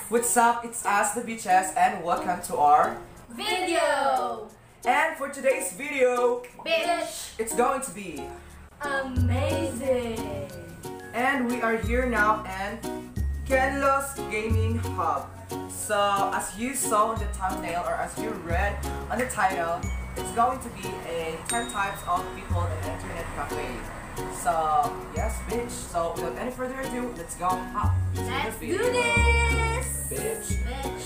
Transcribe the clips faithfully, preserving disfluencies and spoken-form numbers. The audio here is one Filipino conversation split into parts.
What's up? It's us, the Beaches, and welcome to our video. And for today's video, Bitch, it's going to be amazing. And we are here now in Kenlo's Gaming Hub. So as you saw in the thumbnail, or as you read on the title, it's going to be a ten types of people in an internet cafe. So yes, bitch. So without any further ado, let's go hop into Let's this video. do this, Bitch. Bitch.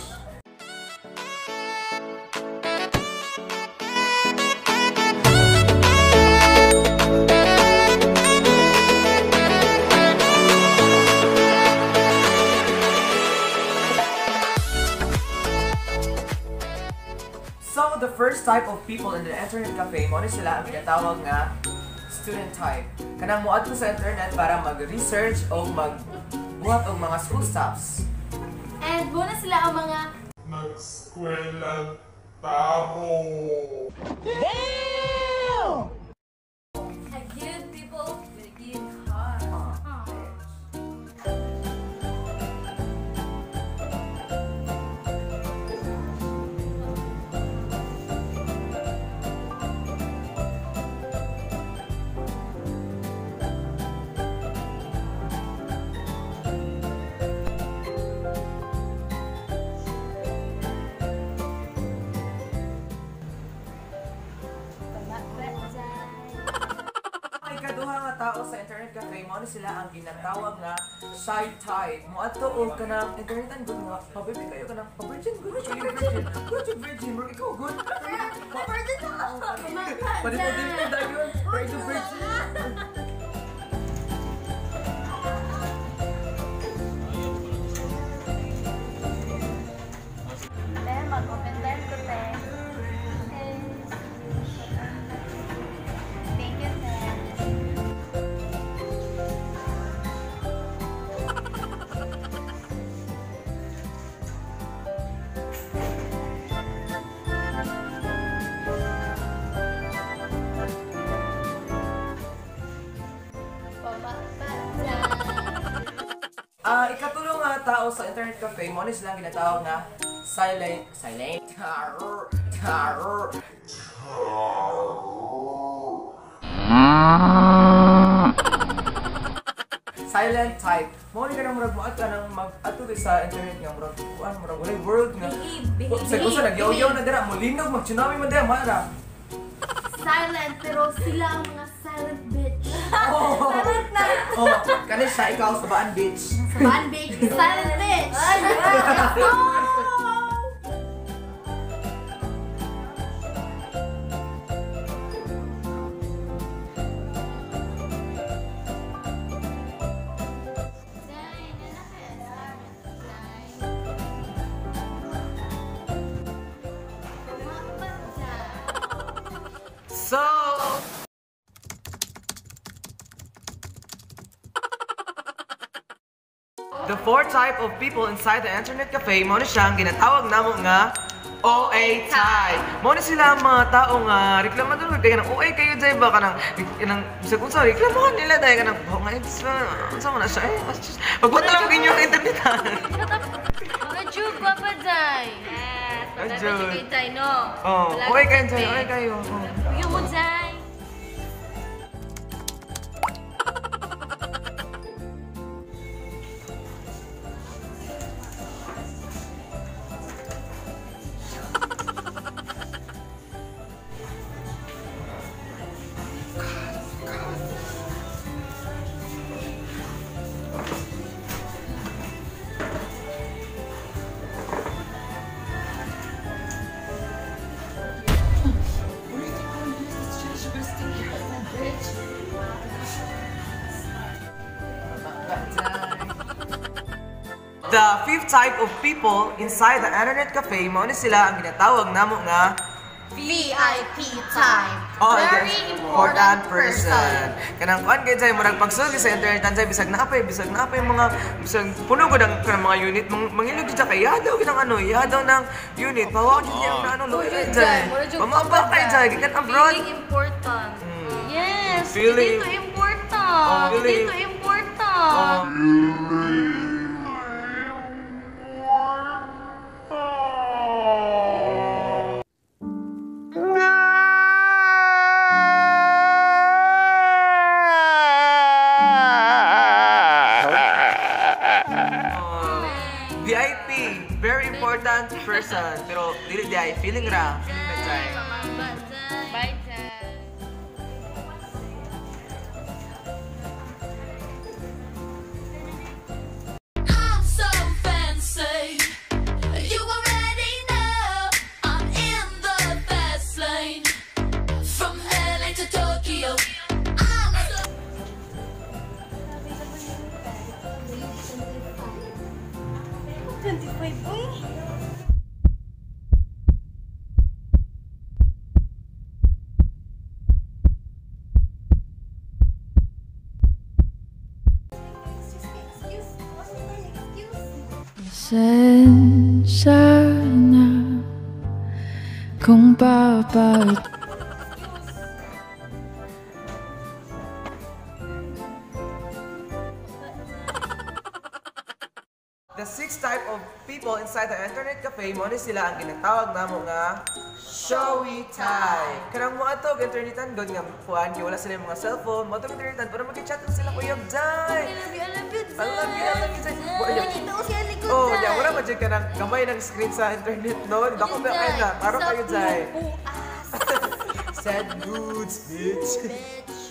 So the first type of people in the internet cafe, mo ni sila ang ginatawag nga student type. Kanang muad ko sa internet para mag-research o magbuhat og mga school stuffs. And muna sila ang mga nag-eskwela tao. Damn! I give people with a give heart. Ikaduha nga tao sa internet cafe, mo ni sila ang ginatawag nga shy type. Mo ato og kanang internetan gud nga, pabibi kayo kanang pa-virgin gud kayo virgin. Gud yung virgin, bro, ikaw gud. Pa-virgin na ako. Pwede mo din yung dayon, pero ikaw virgin. Then, mag-open time ko, te. Thank you, te. Ah, ikatulong nga tao sa internet cafe, mo ni sila ang ginatawag nga silent, silent, terror, terror. Silent type. Mo ni kanang murag moat ka nang mag-ato sa internet nga murag kuan murag walay world nga. Behave, behave, Sa kusa nagyaw-yaw na dira, mo linog mag-tsunami man dira, mara. Silent, pero sila ang mga silent bitch. Oh. Silent na. Oh, kani siya ikaw sa baan, bitch. Sabahan, bitch. Silent bitch. Let's go! So, the fourth type of people inside the internet cafe, mo na siyang ginatawag namo nga O A type. Mo na sila ang mga tao nga reklamador kay kanang O A kayo jay ba kanang kanang bisag unsa reklamahan nila dahil kanang oh nga it's unsa man na siya eh. Pagbuhat na lang ang inyong internet. Mga Jude, Papa Jai. Yes, Mga Papa Jude. Jai, no? Oh, O A kayo jay, O A kayo. Yung mo, Jai. The fifth type of people inside the internet cafe, mo ni sila ang ginatawag namo nga V I P time. oh, Very yes, important person. Kanang kuan kay jay murag pagsulgi sa internet jay bisag na apay bisag na apay mga bisag puno gud ang kanang mga unit mang, mangilog jud kay yadaw kinang ano yadaw ng unit pawa jud yang na ano loy jay. Mamaba kay jay gikan abroad. Feeling important. Mm. Yes, Feeling- dito important. Oh, feeling- Dito important. Oh. important person. Pero dili di ay feeling ra. Feeling na Jai. Bye, Jai. I'm so fancy. You already know I'm in the fast lane. From L A to Tokyo. I'm so twenty-five, uy. Pasensya na kung babalik. The sixth type of people inside the internet cafe mo ni sila ang ginatawag namo nga showy type. Kanang mo ato internetan god nga kuan kay wala sila yung mga cellphone, mo ato internetan para mag-chat sila Kuya Jai. I love you, I love you, I love you, I love you, Jai. Wa- ya- Ito ko siya likod, Oh, Jai. yeah, wala man dyan ka ng gamay ng screen sa internet, no? Dako ba kayo na? Paro kayo, Jai. Sad goods, bitch. Bitch.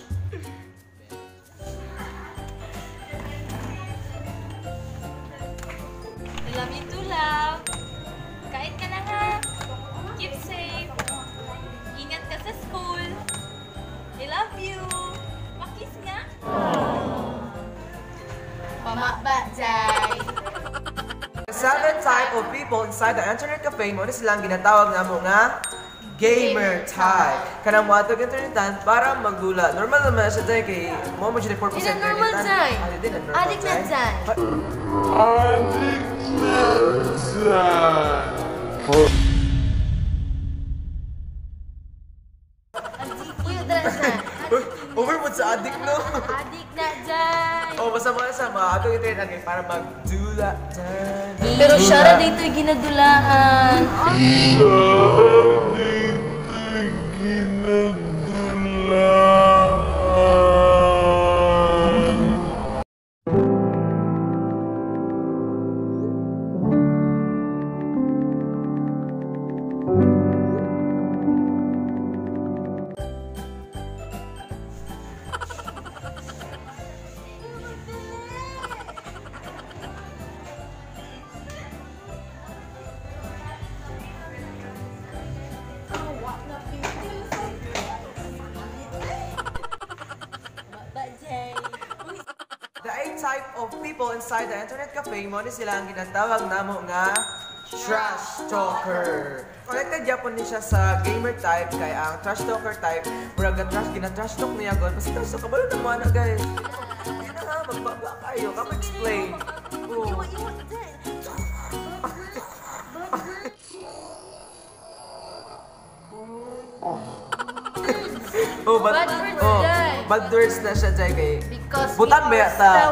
I love you too, love. Kain ka na ha. Keep safe. Ingat ka sa school. I love you. Pakis nga. Pamaba, Jai. The seventh type of people inside the internet cafe mo ni silang ginatawag na mo nga gamer type. Kanang mo ato internetan para magdula. Normal naman siya Jai kay mo mo dyan purpose Di na normal, Jai. Ah, di na normal, Adik na, Jai. Adik na dyan. Uy, dala, Jai. Over mo sa adik, no? Adik na, Jai. Oh, basta mga sa mga ato internetan kay para magdula dyan. Pero siya ra dito yung ginadulaan. Adik na ginadulaan. The eighth type of people inside the internet cafe mo ni sila ang ginatawag namo nga trash talker. Connected yapon ni siya sa gamer type kay ang trash talker type murag trash gina-trash talk niya god. Basta trash talk kabalo na mo ana guys. Hindi na nga magbaba kayo. Kamo explain. Oh. Oh, bad, Bad words, oh, Jai. bad words na siya, Jai, kay Because butan we ba are yata? so-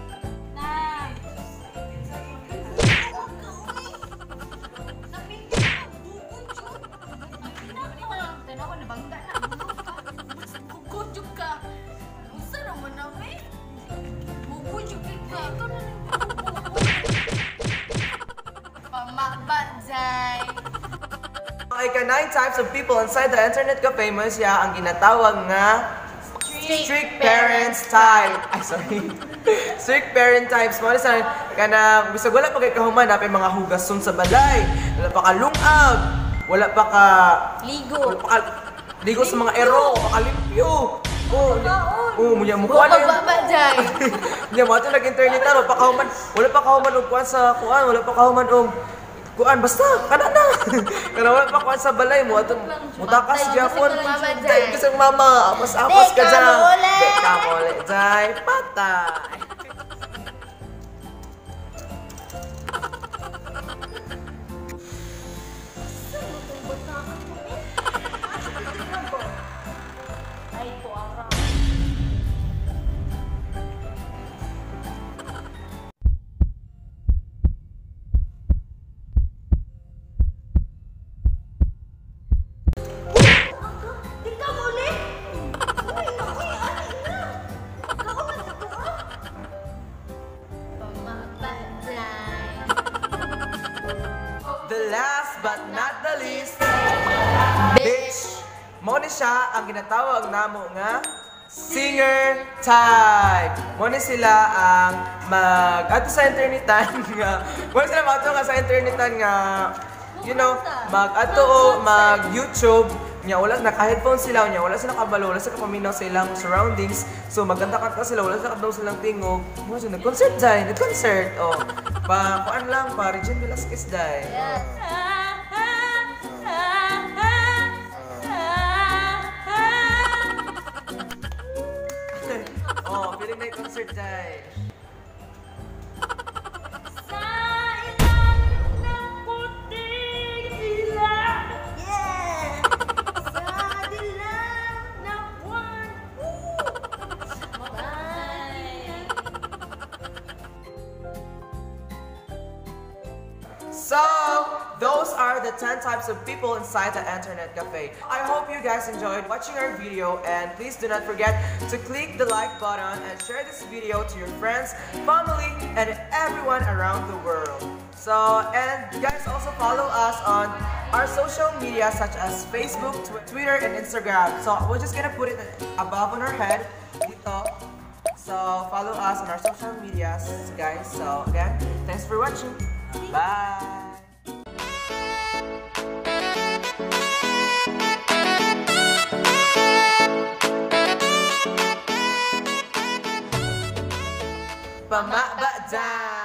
Pamaba, Jai. Mga ika-nine types of people inside the internet cafe mo siya ang ginatawag nga strict parents type. Ay, sorry. Strict parent types. Mga sa kanang bisag wala pa kay kahuman napay mga hugason sa balay. Wala pa ka lungag. Wala pa ka Ligo. wala pa ka ligo sa mga ero, pa ka limpyo. Oh, oh, munya mo kuan. Pamaba, Jai. Nya mo ato nag-internet na wala pa kahuman. Wala pa kahuman og kuan sa kuan, wala pa kahuman og kuan basta kana na. Kana wala pa kuan sa balay mo ato mutakas gyapon. Mama, Jai. Dahil kasi mama, apas-apas ka Deka dyan. mole. Deka mole, Jai. Patay. Ay, puara. Ikaw ulit? Uy, uy, ano na? Ikaw ulit ito, ah? ang ginatawag namo nga singer type. Muna sila ang mag ato sa internetan nga. Muna sila mag ato nga sa internetan nga you know, mag ato o mag YouTube nya wala naka-headphone sila nya wala sila kabalo wala sila kapaminaw sa ilang surroundings. So magkanta kanta sila wala sila kabalo silang tingog. Mo sila nag-concert dai, nag-concert. Oh. Pa kuan lang pa Regine Velasquez dai. Yes. Oh, feeling na yung concert dai. Sa ilalim ng puting dilag. Yeah! Sa dilag ng buwan. Bye! So, those are the ten types of people inside the internet cafe. I hope you guys enjoyed watching our video, and please do not forget to click the like button and share this video to your friends, family, and everyone around the world. So, and guys also follow us on our social media such as Facebook, Tw Twitter, and Instagram. So, we're just gonna put it above on our head, dito. So, follow us on our social medias, guys. So, again, thanks for watching. Bye! Pamabada!